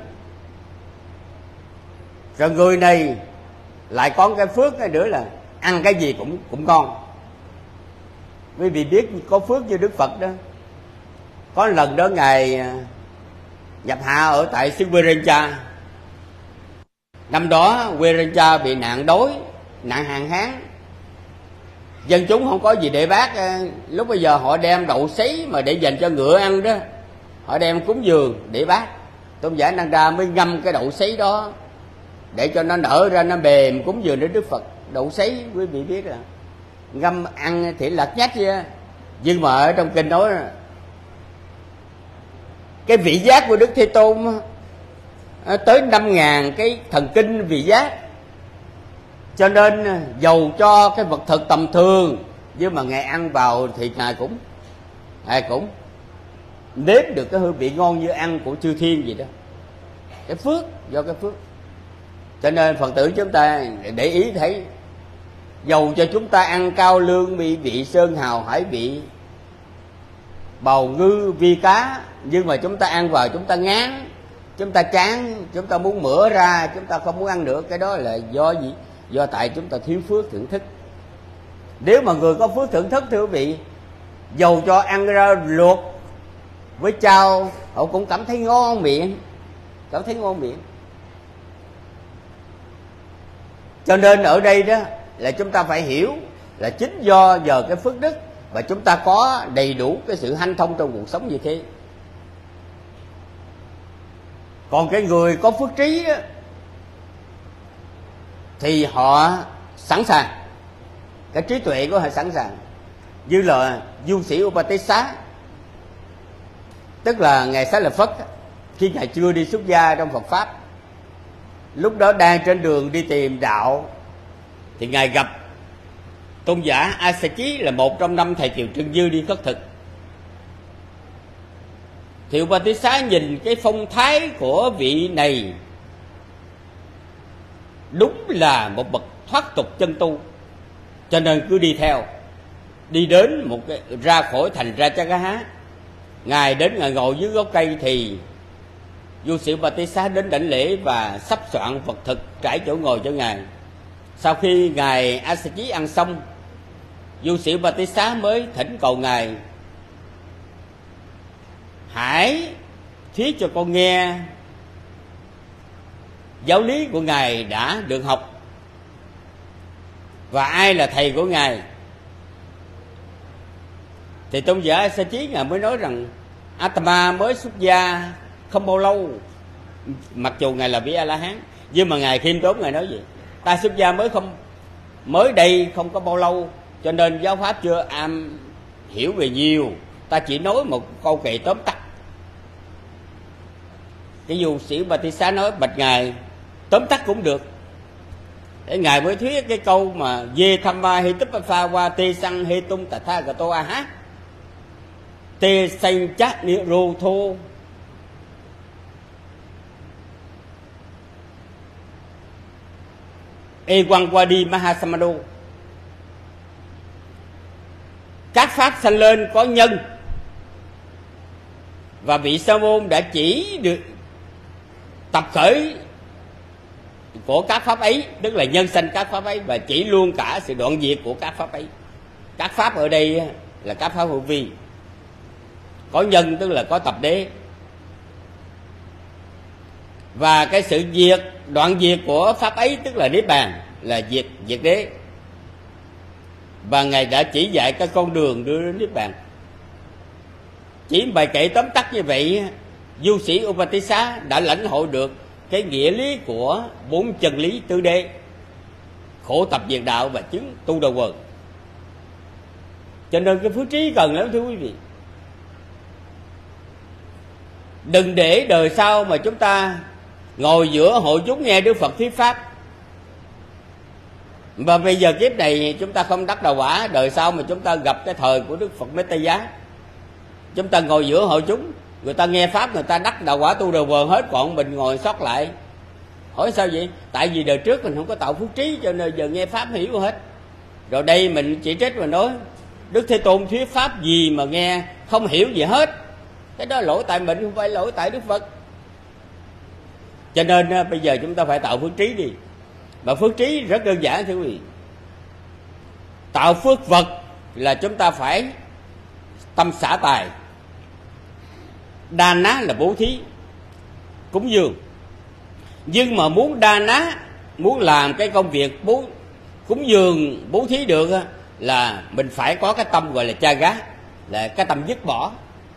Rồi người này lại có cái phước cái nữa là ăn cái gì cũng cũng ngon. Quý vị biết có phước như Đức Phật đó. Có lần đó ngài nhập hạ ở tại xứ Virencha. Năm đó Virencha bị nạn đói, nạn hạn hán, dân chúng không có gì để bác. Lúc bây giờ họ đem đậu sấy mà để dành cho ngựa ăn đó, họ đem cúng dường để bác. Tôn giả Nanda mới ngâm cái đậu sấy đó để cho nó nở ra, nó mềm, cúng dường đến Đức Phật. Đậu sấy quý vị biết là ngâm ăn thì lật nhách chứ. Nhưng mà ở trong kinh nói cái vị giác của Đức Thế Tôn tới năm ngàn cái thần kinh vị giác. Cho nên dầu cho cái vật thực tầm thường, nhưng mà ngài ăn vào thì ngài cũng ngài cũng nếm được cái hương vị ngon như ăn của chư thiên vậy đó. Cái phước, do cái phước. Cho nên Phật tử chúng ta để ý thấy, dầu cho chúng ta ăn cao lương mỹ vị sơn hào hải vị, bào ngư vi cá, nhưng mà chúng ta ăn vào chúng ta ngán, chúng ta chán, chúng ta muốn mửa ra, chúng ta không muốn ăn nữa. Cái đó là do gì? Do tại chúng ta thiếu phước thưởng thức. Nếu mà người có phước thưởng thức thưa quý vị, dầu cho ăn ra luộc với chao, họ cũng cảm thấy ngon miệng, cảm thấy ngon miệng. Cho nên ở đây đó là chúng ta phải hiểu là chính do nhờ cái phước đức mà chúng ta có đầy đủ cái sự hanh thông trong cuộc sống như thế. Còn cái người có phước trí đó, thì họ sẵn sàng, cái trí tuệ của họ sẵn sàng. Như là du sĩ Upatissa, tức là ngài Xá Lợi Phất, khi ngài chưa đi xuất gia trong Phật pháp, lúc đó đang trên đường đi tìm đạo, thì ngài gặp tôn giả A Sa Chí, là một trong năm thầy Kiều Trân Dư đi khất thực. Thì Upatissa nhìn cái phong thái của vị này đúng là một bậc thoát tục chân tu, cho nên cứ đi theo. Đi đến một cái ra khỏi thành Rajagaha, ngài đến ngài ngồi dưới gốc cây, thì du sĩ Upatissa đến đảnh lễ và sắp soạn vật thực trải chỗ ngồi cho ngài. Sau khi ngài A Sa Chí ăn xong, du sĩ Upatissa mới thỉnh cầu ngài: hãy thuyết cho con nghe giáo lý của ngài đã được học, và ai là thầy của ngài. Thì tôn giả A Sa Chí ngài mới nói rằng Atma mới xuất gia không bao lâu, mặc dù ngài là vị A La Hán, nhưng mà ngài khiêm tốn, ngài nói gì: ta xuất gia mới không mới đây không có bao lâu, cho nên giáo pháp chưa am hiểu về nhiều, ta chỉ nói một câu kệ tóm tắt. Cái du sĩ Upatissa nói: bạch ngài, tóm tắt cũng được. Để ngài mới thuyết cái câu mà Ye Thamma He Tuppa Wa Te Sang He Tung Tatha Gato Aha Te Sang Chát Ni Rô Thô. E Quang Qua Đi Mahasamado. Các pháp sanh lên có nhân, và vị sa môn đã chỉ được tập khởi của các pháp ấy, tức là nhân sanh các pháp ấy, và chỉ luôn cả sự đoạn diệt của các pháp ấy. Các pháp ở đây là các pháp hữu vi. Có nhân tức là có tập đế, và cái sự diệt, đoạn diệt của pháp ấy tức là niết bàn, là diệt diệt đế. Và ngài đã chỉ dạy cái con đường đưa đến niết bàn. Chỉ bài kệ tóm tắt như vậy, du sĩ Upatissa đã lãnh hội được cái nghĩa lý của bốn chân lý tứ đế: khổ tập diệt đạo và chứng tu đầu quần. Cho nên cái phước trí cần lắm thưa quý vị. Đừng để đời sau mà chúng ta ngồi giữa hội chúng nghe Đức Phật thuyết pháp, và bây giờ kiếp này chúng ta không đắc đạo quả, đời sau mà chúng ta gặp cái thời của Đức Phật Metta Giá, chúng ta ngồi giữa hội chúng, người ta nghe pháp, người ta đắc đạo quả tu đầu quần hết, còn mình ngồi sót lại. Hỏi sao vậy? Tại vì đời trước mình không có tạo phước trí, cho nên giờ nghe pháp hiểu hết. Rồi đây mình chỉ trích và nói Đức Thế Tôn thuyết pháp gì mà nghe không hiểu gì hết. Cái đó lỗi tại mình, không phải lỗi tại Đức Phật. Cho nên bây giờ chúng ta phải tạo phước trí đi. Và phước trí rất đơn giản thưa quý vị. Tạo phước vật là chúng ta phải tâm xả tài. Đa ná là bố thí, cúng dường. Nhưng mà muốn đa ná, muốn làm cái công việc bố cúng dường, bố thí được, là mình phải có cái tâm gọi là cha gá, là cái tâm dứt bỏ.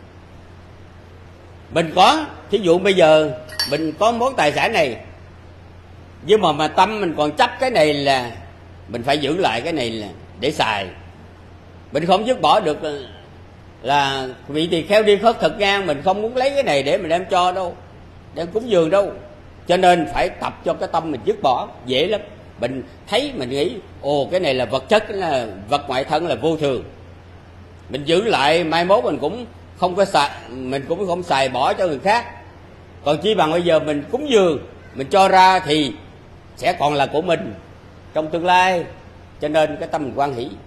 Mình có, thí dụ bây giờ mình có món tài sản này, nhưng mà mà tâm mình còn chấp cái này là mình phải giữ lại cái này là để xài. Mình không dứt bỏ được là vị tỳ kheo đi khất thực ngang, mình không muốn lấy cái này để mình đem cho đâu, đem cúng dường đâu. Cho nên phải tập cho cái tâm mình dứt bỏ, dễ lắm. Mình thấy mình nghĩ ồ cái này là vật chất, là vật ngoại thân, là vô thường, mình giữ lại, mai mốt mình cũng không có xài, mình cũng không xài bỏ cho người khác. Còn chi bằng bây giờ mình cúng dường, mình cho ra thì sẽ còn là của mình trong tương lai. Cho nên cái tâm mình hoan hỷ.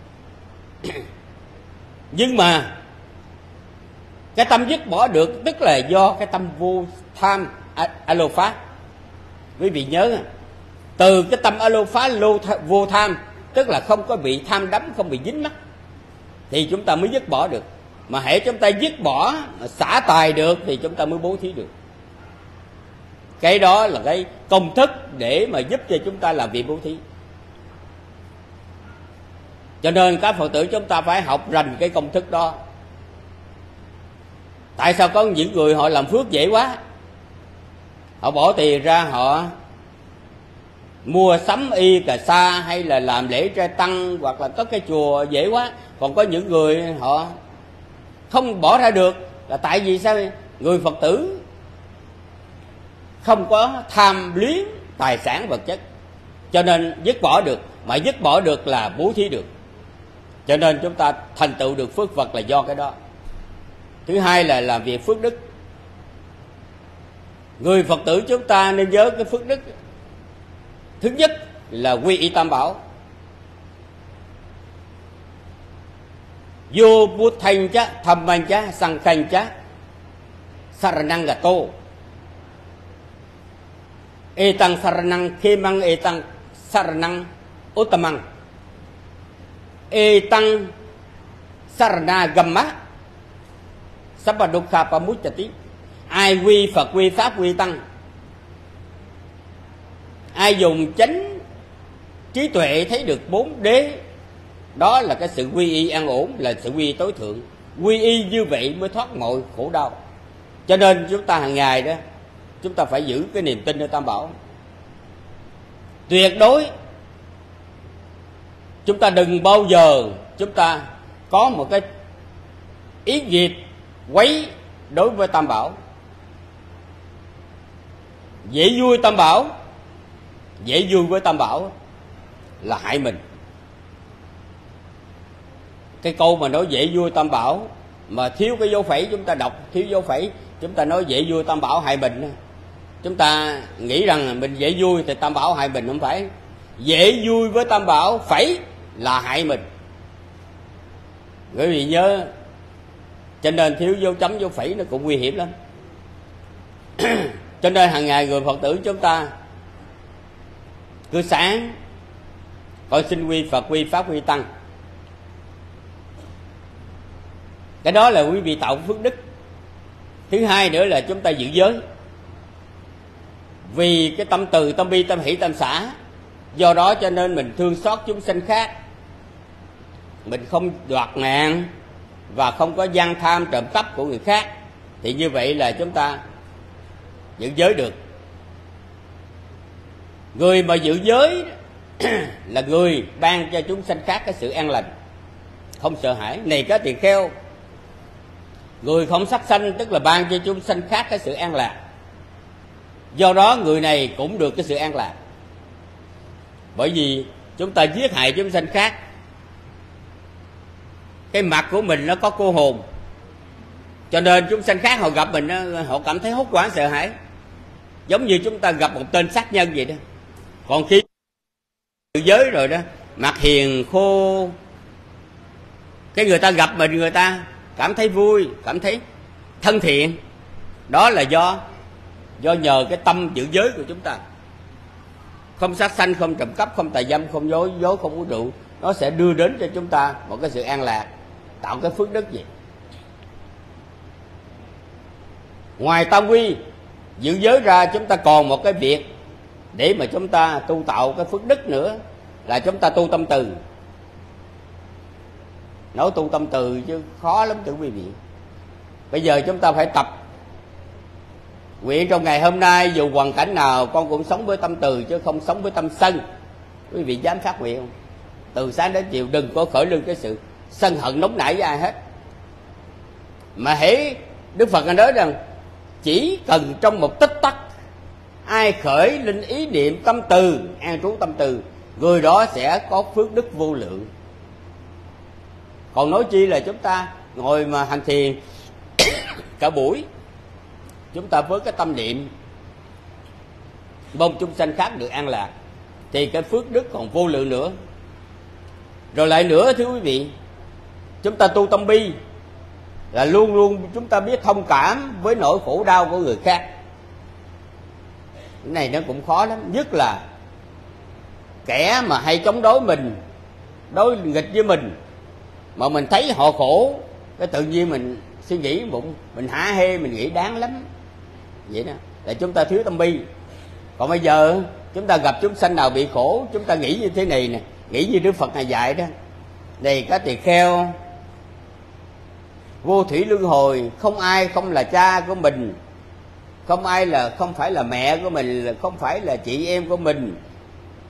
Nhưng mà cái tâm dứt bỏ được tức là do cái tâm vô tham alo phá. Quý vị nhớ, từ cái tâm alo phá vô tham, tức là không có bị tham đắm, không bị dính mắc, thì chúng ta mới dứt bỏ được. Mà hễ chúng ta dứt bỏ, xả tài được, thì chúng ta mới bố thí được. Cái đó là cái công thức để mà giúp cho chúng ta làm việc bố thí. Cho nên các Phật tử chúng ta phải học rành cái công thức đó. Tại sao có những người họ làm phước dễ quá, họ bỏ tiền ra, họ mua sắm y cà sa hay là làm lễ trai tăng hoặc là cất cái chùa dễ quá. Còn có những người họ không bỏ ra được là tại vì sao? Người Phật tử không có tham luyến tài sản vật chất, cho nên dứt bỏ được. Mà dứt bỏ được là bố thí được, cho nên chúng ta thành tựu được phước vật là do cái đó. Thứ hai là làm việc phước đức. Người Phật tử chúng ta nên nhớ cái phước đức. Thứ nhất là quy y tam bảo. Vô bút thanh chá, thầm man chá, sang khanh chá, saranang gato. Etang saranang khemang etang saranang uttamang. Etang sarana gamma sabadukha pamuchati. Ai quy Phật, quy Pháp, quy Tăng, ai dùng chánh trí tuệ thấy được bốn đế, đó là cái sự quy y an ổn, là sự quy y tối thượng. Quy y như vậy mới thoát mọi khổ đau. Cho nên chúng ta hàng ngày đó, chúng ta phải giữ cái niềm tin ở Tam Bảo. Tuyệt đối chúng ta đừng bao giờ chúng ta có một cái ý nghiệp quấy đối với Tam Bảo. Dễ vui Tam Bảo, dễ vui với Tam Bảo là hại mình. Cái câu mà nói dễ vui Tam Bảo mà thiếu cái dấu phẩy, chúng ta đọc thiếu dấu phẩy, chúng ta nói dễ vui Tam Bảo hại mình. Chúng ta nghĩ rằng mình dễ vui thì Tam Bảo hại mình, không phải. Dễ vui với Tam Bảo phẩy là hại mình. Quý vị nhớ, cho nên thiếu dấu chấm dấu phẩy nó cũng nguy hiểm lắm. Cho nên hàng ngày người Phật tử chúng ta cứ sáng coi xin quy Phật, quy Pháp, quy Tăng. Cái đó là quý vị tạo phước đức. Thứ hai nữa là chúng ta giữ giới. Vì cái tâm từ, tâm bi, tâm hỷ, tâm xả, do đó cho nên mình thương xót chúng sanh khác, mình không đoạt mạng và không có gian tham trộm cắp của người khác, thì như vậy là chúng ta giữ giới được. Người mà giữ giới là người ban cho chúng sanh khác cái sự an lành, không sợ hãi. Này có tỳ kheo, người không sát sanh tức là ban cho chúng sanh khác cái sự an lạc, do đó người này cũng được cái sự an lạc. Bởi vì chúng ta giết hại chúng sanh khác, cái mặt của mình nó có cô hồn, cho nên chúng sanh khác họ gặp mình họ cảm thấy hốt hoảng sợ hãi, giống như chúng ta gặp một tên sát nhân vậy đó. Còn khi giữ giới rồi đó, mặt hiền khô, cái người ta gặp mình người ta cảm thấy vui, cảm thấy thân thiện. Đó là do do nhờ cái tâm giữ giới của chúng ta. Không sát sanh, không trộm cắp, không tà dâm, không dối dối, không uống rượu, nó sẽ đưa đến cho chúng ta một cái sự an lạc, tạo cái phước đức gì. Ngoài tam quy giữ giới ra, chúng ta còn một cái việc để mà chúng ta tu tạo cái phước đức nữa, là chúng ta tu tâm từ. Nói tu tâm từ chứ khó lắm thưa quý vị. Bây giờ chúng ta phải tập. Nguyện trong ngày hôm nay dù hoàn cảnh nào con cũng sống với tâm từ chứ không sống với tâm sân. Quý vị dám phát nguyện không? Từ sáng đến chiều đừng có khởi lên cái sự sân hận nóng nảy với ai hết. Mà hễ Đức Phật nói rằng chỉ cần trong một tích tắc ai khởi lên ý niệm tâm từ, an trú tâm từ, người đó sẽ có phước đức vô lượng. Còn nói chi là chúng ta ngồi mà hành thiền cả buổi, chúng ta với cái tâm niệm mong chúng sanh khác được an lạc, thì cái phước đức còn vô lượng nữa. Rồi lại nữa thưa quý vị, chúng ta tu tâm bi là luôn luôn chúng ta biết thông cảm với nỗi khổ đau của người khác. Cái này nó cũng khó lắm, nhất là kẻ mà hay chống đối mình, đối nghịch với mình, mà mình thấy họ khổ, cái tự nhiên mình suy nghĩ bụng mình hả hê, mình nghĩ đáng lắm vậy đó, là chúng ta thiếu tâm bi. Còn bây giờ chúng ta gặp chúng sanh nào bị khổ, chúng ta nghĩ như thế này nè, nghĩ như Đức Phật này dạy đó: này các tỳ kheo, vô thủy luân hồi, không ai không là cha của mình, không ai là không phải là mẹ của mình, không phải là chị em của mình,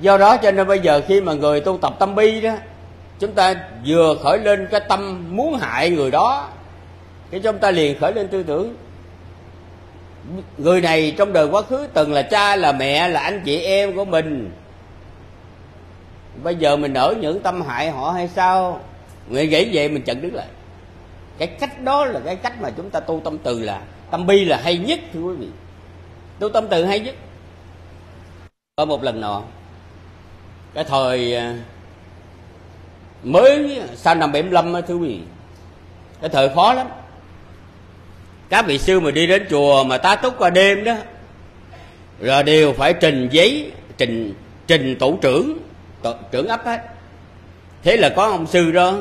Do đó cho nên bây giờ khi mà người tu tập tâm bi đó, chúng ta vừa khởi lên cái tâm muốn hại người đó, cái chúng ta liền khởi lên tư tưởng người này trong đời quá khứ từng là cha là mẹ là anh chị em của mình, bây giờ mình nở những tâm hại họ hay sao? Người nghĩ vậy mình chặn đứng lại. Cái cách đó là cái cách mà chúng ta tu tâm từ, là tâm bi là hay nhất thưa quý vị. Tu tâm từ hay nhất. Có một lần nọ, cái thời mới sau năm bảy mươi lăm thưa quý vị, cái thời khó lắm. Các vị sư mà đi đến chùa mà tá túc qua đêm đó, rồi đều phải trình giấy, trình trình tổ trưởng, tổ, trưởng ấp hết. Thế là có ông sư đó,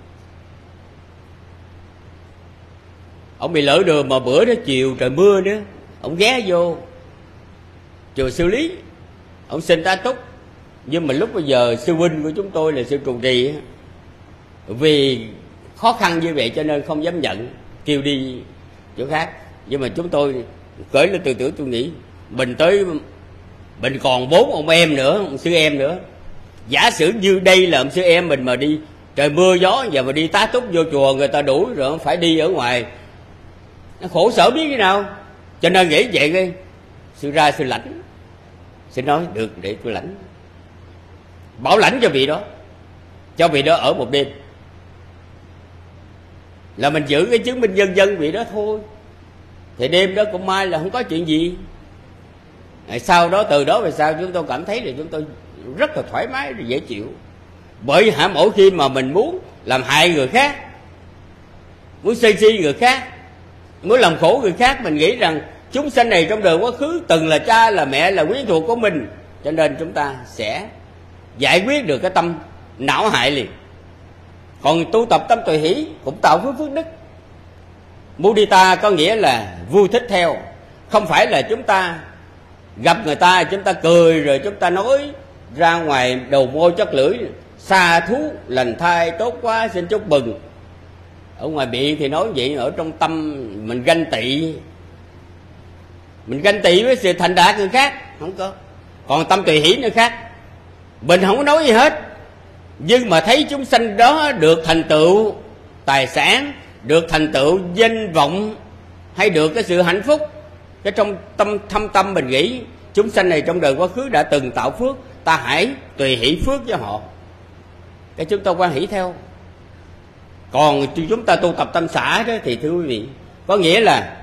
ông bị lỡ đường, mà bữa đó chiều trời mưa nữa, ông ghé vô chùa xử lý, ông xin tá túc. Nhưng mà lúc bây giờ sư huynh của chúng tôi là sư trụ trì, vì khó khăn như vậy cho nên không dám nhận, kêu đi chỗ khác. Nhưng mà chúng tôi cởi lên tư tưởng, tôi nghĩ mình tới mình còn bốn ông em nữa, ông sư em nữa, giả sử như đây là ông sư em mình mà đi trời mưa gió giờ mà đi tá túc vô chùa người ta đuổi rồi phải đi ở ngoài, nó khổ sở biết thế nào. Cho nên nghĩ vậy cái sư ra sư lãnh, sư nói được để tôi lãnh, bảo lãnh cho vị đó, cho vị đó ở một đêm, là mình giữ cái chứng minh nhân dân vị đó thôi. Thì đêm đó cũng may là không có chuyện gì. Sau đó từ đó về sau chúng tôi cảm thấy là chúng tôi rất là thoải mái, dễ chịu. Bởi hả mỗi khi mà mình muốn làm hại người khác, muốn xây si người khác, muốn làm khổ người khác, mình nghĩ rằng chúng sanh này trong đời quá khứ từng là cha là mẹ là quyến thuộc của mình, cho nên chúng ta sẽ giải quyết được cái tâm não hại liền. Còn tu tập tâm tùy hỷ cũng tạo phước phước đức. Mudita có nghĩa là vui thích theo, không phải là chúng ta gặp người ta chúng ta cười rồi chúng ta nói ra ngoài đầu môi chất lưỡi xa thú lành thai tốt quá xin chúc mừng. Ở ngoài miệng thì nói vậy, ở trong tâm mình ganh tị, mình ganh tị với sự thành đạt người khác, không có. Còn tâm tùy hỷ nữa khác, mình không có nói gì hết, nhưng mà thấy chúng sanh đó được thành tựu tài sản, được thành tựu danh vọng, hay được cái sự hạnh phúc, cái trong tâm thâm tâm mình nghĩ chúng sanh này trong đời quá khứ đã từng tạo phước, ta hãy tùy hỷ phước cho họ, cái chúng ta quan hỷ theo. Còn chúng ta tu tập tâm xã đó thì thưa quý vị, có nghĩa là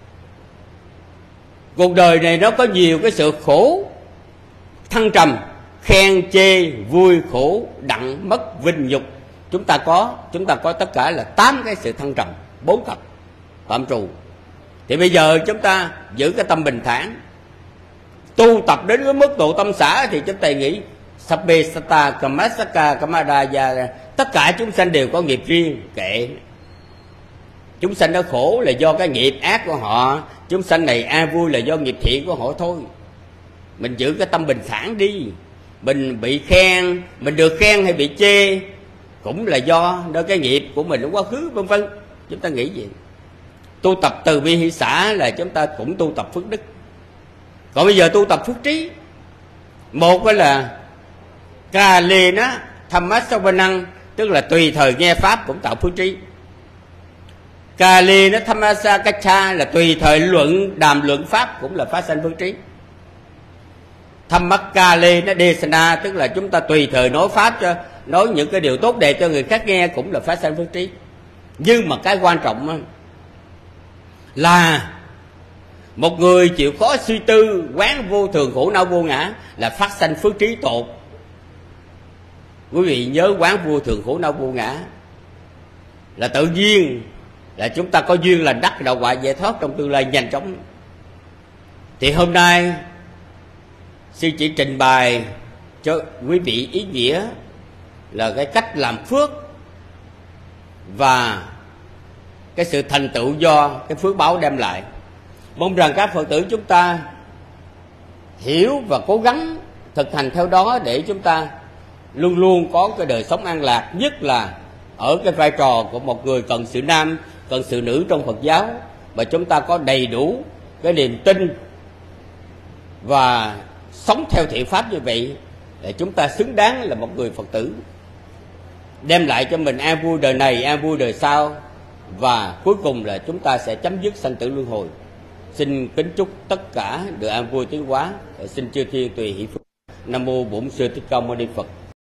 cuộc đời này nó có nhiều cái sự khổ thăng trầm, khen chê vui khổ đặng mất vinh nhục. Chúng ta có chúng ta có tất cả là tám cái sự thăng trầm, bốn cặp phạm trù. Thì bây giờ chúng ta giữ cái tâm bình thản, tu tập đến cái mức độ tâm xã, thì chúng ta nghĩ Sabbe Sata Kamasaka Kamadaya, tất cả chúng sanh đều có nghiệp riêng, kệ. Chúng sanh nó khổ là do cái nghiệp ác của họ, chúng sanh này an vui là do nghiệp thiện của họ thôi. Mình giữ cái tâm bình thản đi. Mình bị khen, mình được khen hay bị chê cũng là do đó cái nghiệp của mình ở quá khứ vân vân. Chúng ta nghĩ gì? Tu tập từ bi hỷ xã là chúng ta cũng tu tập phước đức. Còn bây giờ tu tập phước trí, một cái là ca lê nó tham mát sâu năng, tức là tùy thời nghe pháp cũng tạo phước trí. Ca lê nó tham mát sa kacha là tùy thời luận đàm luận pháp cũng là phát sanh phước trí. Tham mát ca lê nó desana, tức là chúng ta tùy thời nói pháp cho, nói những cái điều tốt đẹp cho người khác nghe cũng là phát sanh phước trí. Nhưng mà cái quan trọng là một người chịu khó suy tư quán vô thường khổ não vô ngã là phát sanh phước trí tột. Quý vị nhớ quán vô thường khổ não vô ngã là tự nhiên là chúng ta có duyên là đắc đạo quả giải thoát trong tương lai nhanh chóng. Thì hôm nay sư chỉ trình bày cho quý vị ý nghĩa là cái cách làm phước và cái sự thành tựu do cái phước báo đem lại. Mong rằng các Phật tử chúng ta hiểu và cố gắng thực hành theo đó để chúng ta luôn luôn có cái đời sống an lạc, nhất là ở cái vai trò của một người cần sự nam, cần sự nữ trong Phật giáo, và chúng ta có đầy đủ cái niềm tin và sống theo thiện pháp như vậy để chúng ta xứng đáng là một người Phật tử, đem lại cho mình an vui đời này, an vui đời sau, và cuối cùng là chúng ta sẽ chấm dứt sanh tử luân hồi. Xin kính chúc tất cả được an vui tiến hóa. Xin chư thiên tùy hỷ phước. Nam mô Bổn Sư Thích Ca Mâu Ni Phật.